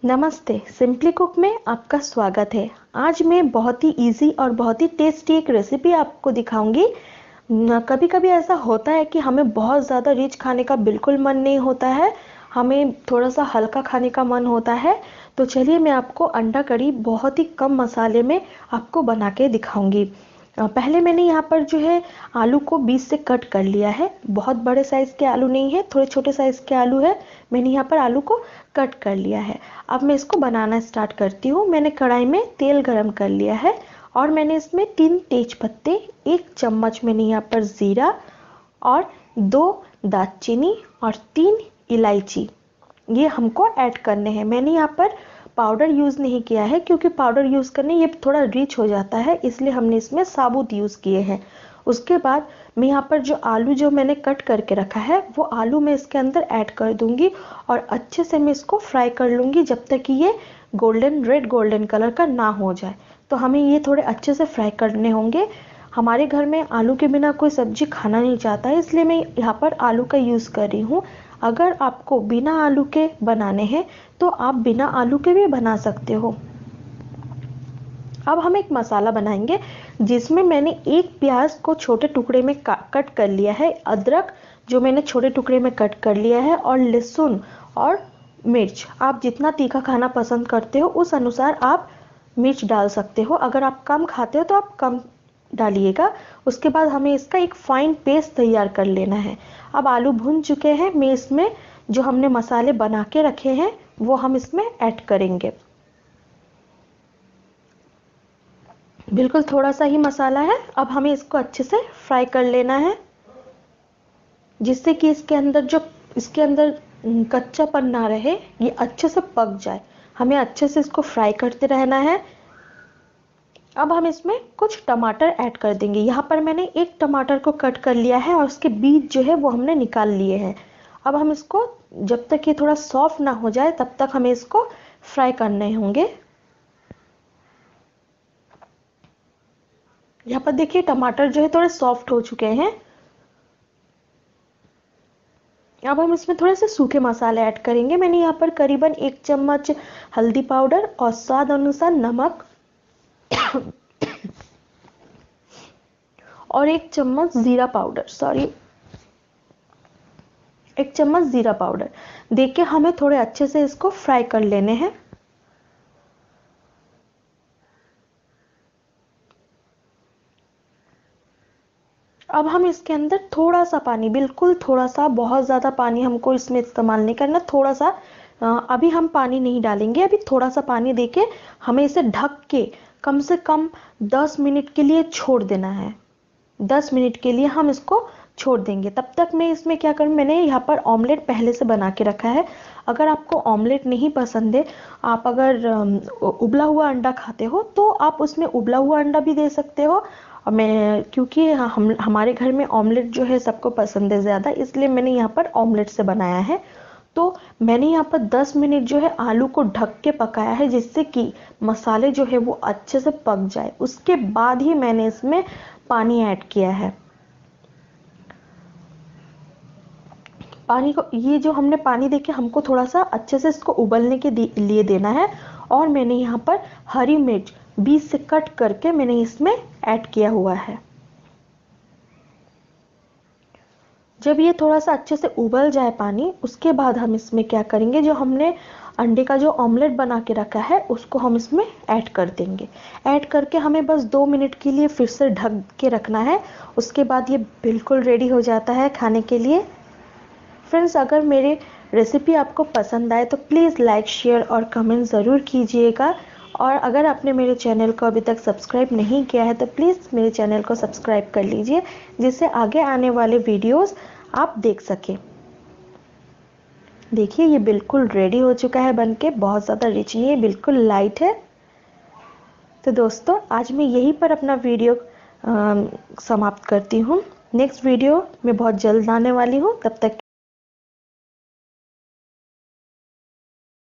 नमस्ते, simply cook में आपका स्वागत है। आज मैं बहुत ही इजी और बहुत ही टेस्टी एक रेसिपी आपको दिखाऊंगी। कभी कभी ऐसा होता है कि हमें बहुत ज़्यादा रिच खाने का बिल्कुल मन नहीं होता है, हमें थोड़ा सा हल्का खाने का मन होता है। तो चलिए मैं आपको अंडा करी बहुत ही कम मसाले में आपको बना के दिखाऊंगी। पहले मैंने यहाँ पर जो है आलू को बीच से कट कर लिया है। बहुत बड़े साइज़ के आलू नहीं है, थोड़े छोटे साइज़ के आलू है। मैंने यहाँ पर आलू को कट कर लिया है। अब मैं इसको बनाना स्टार्ट करती हूँ। मैंने कढ़ाई में तेल गरम कर लिया है और मैंने इसमें 3 तेज पत्ते, 1 चम्मच मैंने यहाँ पर ज़ीरा और 2 दालचीनी और 3 इलायची ये हमको ऐड करने हैं। मैंने यहाँ पर पाउडर यूज़ नहीं किया है क्योंकि पाउडर यूज़ करने ये थोड़ा रिच हो जाता है, इसलिए हमने इसमें साबुत यूज़ किए हैं। उसके बाद मैं यहाँ पर जो आलू जो मैंने कट करके रखा है वो आलू मैं इसके अंदर ऐड कर दूंगी और अच्छे से मैं इसको फ्राई कर लूँगी जब तक कि ये रेड गोल्डन कलर का ना हो जाए। तो हमें ये थोड़े अच्छे से फ्राई करने होंगे। हमारे घर में आलू के बिना कोई सब्जी खाना नहीं चाहता है, इसलिए मैं यहाँ पर आलू का यूज़ कर रही हूँ। अगर आपको बिना आलू के बनाने हैं तो आप बिना आलू के भी बना सकते हो। अब हम एक मसाला बनाएंगे जिसमें मैंने एक प्याज को छोटे टुकड़े में कट कर लिया है, अदरक जो मैंने छोटे टुकड़े में कट कर लिया है और लहसुन और मिर्च। आप जितना तीखा खाना पसंद करते हो उस अनुसार आप मिर्च डाल सकते हो। अगर आप कम खाते हो तो आप कम डालिएगा। उसके बाद हमें इसका एक फाइन पेस्ट तैयार कर लेना है। अब आलू भुन चुके हैं, मैं इसमें जो हमने मसाले बना के रखे हैं वो हम इसमें ऐड करेंगे। बिल्कुल थोड़ा सा ही मसाला है। अब हमें इसको अच्छे से फ्राई कर लेना है जिससे कि इसके अंदर कच्चापन ना रहे, ये अच्छे से पक जाए। हमें अच्छे से इसको फ्राई करते रहना है। अब हम इसमें कुछ टमाटर ऐड कर देंगे। यहाँ पर मैंने एक टमाटर को कट कर लिया है और उसके बीज जो है वो हमने निकाल लिए हैं। अब हम इसको जब तक ये थोड़ा सॉफ्ट ना हो जाए तब तक हमें इसको फ्राई करने होंगे। यहाँ पर देखिए टमाटर जो है थोड़े सॉफ्ट हो चुके हैं। अब हम इसमें थोड़े से सूखे मसाले ऐड करेंगे। मैंने यहाँ पर करीबन 1 चम्मच हल्दी पाउडर और स्वाद अनुसार नमक और 1 चम्मच जीरा पाउडर 1 चम्मच जीरा पाउडर देके हमें थोड़े अच्छे से इसको फ्राई कर लेने हैं। अब हम इसके अंदर थोड़ा सा पानी, बिल्कुल थोड़ा सा, बहुत ज़्यादा पानी हमको इसमें इस्तेमाल नहीं करना, थोड़ा सा अभी हम पानी नहीं डालेंगे। अभी थोड़ा सा पानी देके हमें इसे ढक के कम से कम 10 मिनट के लिए छोड़ देना है। 10 मिनट के लिए हम इसको छोड़ देंगे। तब तक मैं इसमें क्या करूँ, मैंने यहाँ पर ऑमलेट पहले से बना के रखा है। अगर आपको ऑमलेट नहीं पसंद है, आप अगर उबला हुआ अंडा खाते हो तो आप उसमें उबला हुआ अंडा भी दे सकते हो। और मैं क्योंकि हमारे घर में ऑमलेट जो है सबको पसंद है ज़्यादा, इसलिए मैंने यहाँ पर ऑमलेट से बनाया है। तो मैंने यहाँ पर 10 मिनट जो है आलू को ढक के पकाया है जिससे कि मसाले जो है वो अच्छे से पक जाए। उसके बाद ही मैंने इसमें पानी ऐड किया है। पानी को, ये जो हमने पानी देके हमको थोड़ा सा अच्छे से इसको उबलने के लिए देना है। और मैंने यहाँ पर हरी मिर्च बीच से कट करके मैंने इसमें ऐड किया हुआ है। जब ये थोड़ा सा अच्छे से उबल जाए पानी, उसके बाद हम इसमें क्या करेंगे, जो हमने अंडे का जो ऑमलेट बना के रखा है उसको हम इसमें ऐड कर देंगे। ऐड करके हमें बस 2 मिनट के लिए फिर से ढक के रखना है। उसके बाद ये बिल्कुल रेडी हो जाता है खाने के लिए। फ्रेंड्स, अगर मेरे रेसिपी आपको पसंद आए तो प्लीज़ लाइक, शेयर और कमेंट ज़रूर कीजिएगा। और अगर आपने मेरे चैनल को अभी तक सब्सक्राइब नहीं किया है तो प्लीज़ मेरे चैनल को सब्सक्राइब कर लीजिए जिससे आगे आने वाले वीडियोस आप देख सकें। देखिए ये बिल्कुल रेडी हो चुका है बनके, बहुत ज़्यादा रिच नहीं है, बिल्कुल लाइट है। तो दोस्तों, आज मैं यहीं पर अपना वीडियो समाप्त करती हूँ। नेक्स्ट वीडियो मैं बहुत जल्द आने वाली हूँ। तब तक